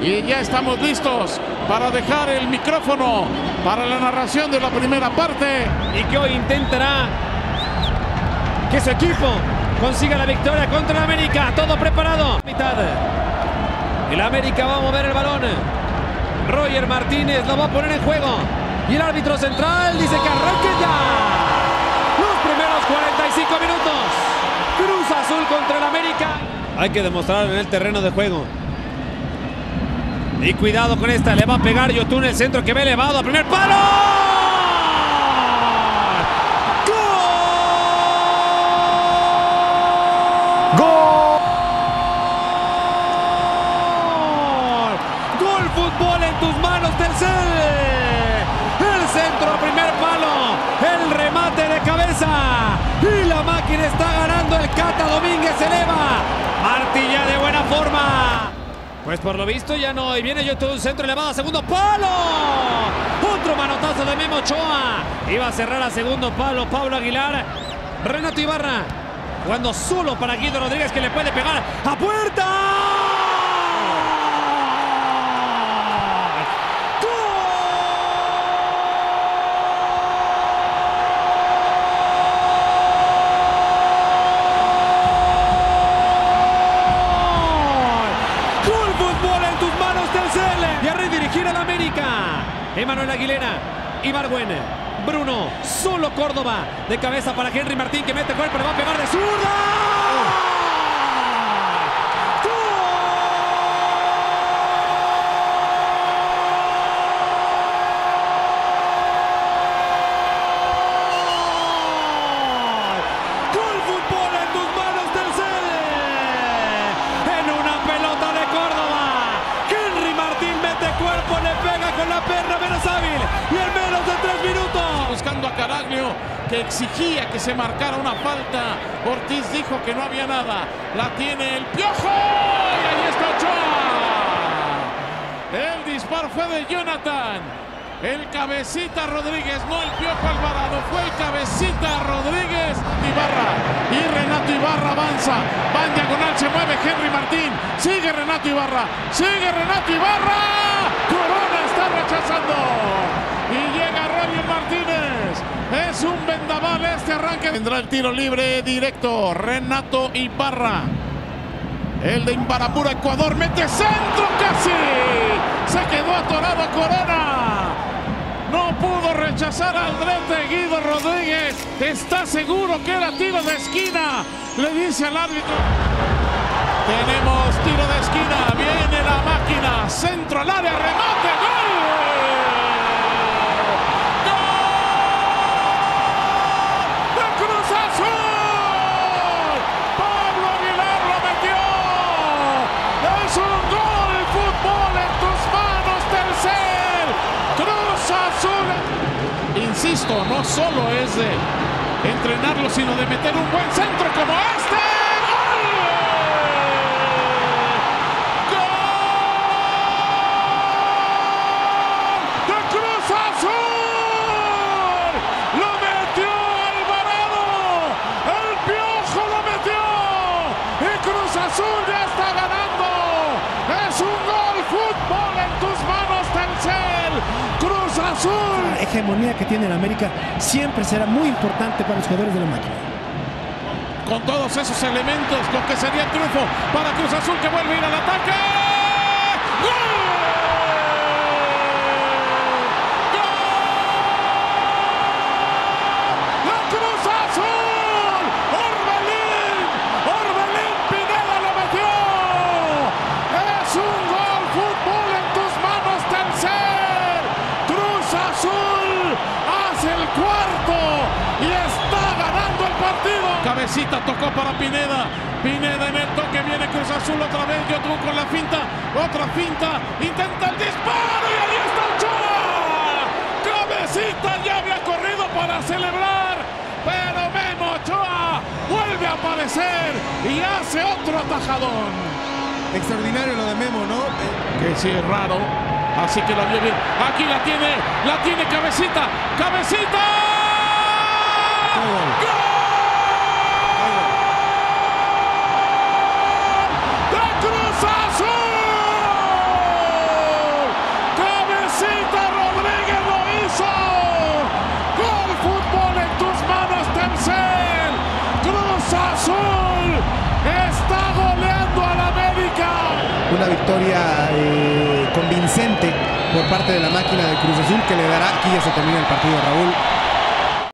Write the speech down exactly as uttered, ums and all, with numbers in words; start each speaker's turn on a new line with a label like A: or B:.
A: Y ya estamos listos para dejar el micrófono para la narración de la primera parte.
B: Y que hoy intentará que su equipo consiga la victoria contra el América. Todo preparado. Mitad. El América va a mover el balón. Roger Martínez lo va a poner en juego. Y el árbitro central dice que arranque ya. Los primeros cuarenta y cinco minutos. Cruz Azul contra el América. Hay que demostrarlo en el terreno de juego. Y cuidado con esta, le va a pegar Yotun el centro que ve elevado a primer palo. ¡Gol! ¡Gol! ¡Gol fútbol en tus manos, Telcel! El centro a primer palo, el remate de cabeza y la máquina está ganando. El Cata Domínguez eleva, martilla de buena forma. Pues por lo visto ya no, y viene Yotun, centro elevado a segundo palo. Otro manotazo de Memo Ochoa. Iba a cerrar a segundo palo Pablo Aguilar. Renato Ibarra jugando solo para Guido Rodríguez, que le puede pegar a puerta. Y a redirigir al América. Emanuel Aguilera, Ibargüen, Bruno, solo Córdoba. De cabeza para Henry Martín, que mete cuerpo, le va a pegar de zurda. ¡Gol fútbol en tus manos, Telcel! En una pelota de Córdoba. Cuerpo, le pega con la perna, menos hábil, y en menos de tres minutos.
A: Buscando a Caraglio, que exigía que se marcara una falta. Ortiz dijo que no había nada. La tiene el Piojo. Y ahí está Ochoa. El disparo fue de Jonathan. El Cabecita Rodríguez, no el Piojo Alvarado, fue el Cabecita Rodríguez. Ibarra y Renato Ibarra avanza. Va en diagonal, se mueve Henry Martín. Sigue Renato Ibarra, sigue Renato Ibarra. Corona está rechazando. Y llega Roger Martínez. Es un vendaval este arranque. Tendrá el tiro libre directo. Renato Ibarra. El de Imbarapura, Ecuador, mete centro casi. Se quedó atorado a Corona. No pudo rechazar al Drete. Guido Rodríguez está seguro que era tiro de esquina. Le dice al árbitro. Tenemos tiro de esquina. Viene la máquina. Centro al área. Remate. ¡Gol! ¡Gol! ¡De Cruz Azul! Pablo Aguilar lo metió. Es un gol. Fútbol en tus manos, Telcel. Cruz Azul. Insisto, no solo es de entrenarlo, sino de meter un buen centro como este. Azul ya está ganando. Es un gol. Fútbol en tus manos, Telcel. Cruz Azul.
C: La hegemonía que tiene el América siempre será muy importante para los jugadores de la máquina.
A: Con todos esos elementos, lo que sería el triunfo para Cruz Azul, que vuelve a ir al ataque. ¡Gol! Cabecita tocó para Pineda. Pineda en el toque, viene Cruz Azul otra vez. Yotun con la finta, otra finta. Intenta el disparo y ahí está Ochoa. Cabecita ya había corrido para celebrar, pero Memo Ochoa vuelve a aparecer y hace otro atajadón.
D: Extraordinario lo de Memo, ¿no?
A: Que sí es raro. Así que la vio bien. Aquí la tiene, la tiene Cabecita. Cabecita. ¡Gol! ¡Gol! ¡De Cruz Azul!
D: una victoria eh, convincente por parte de la máquina de Cruz Azul, que le dará, aquí ya se termina el partido, Raúl,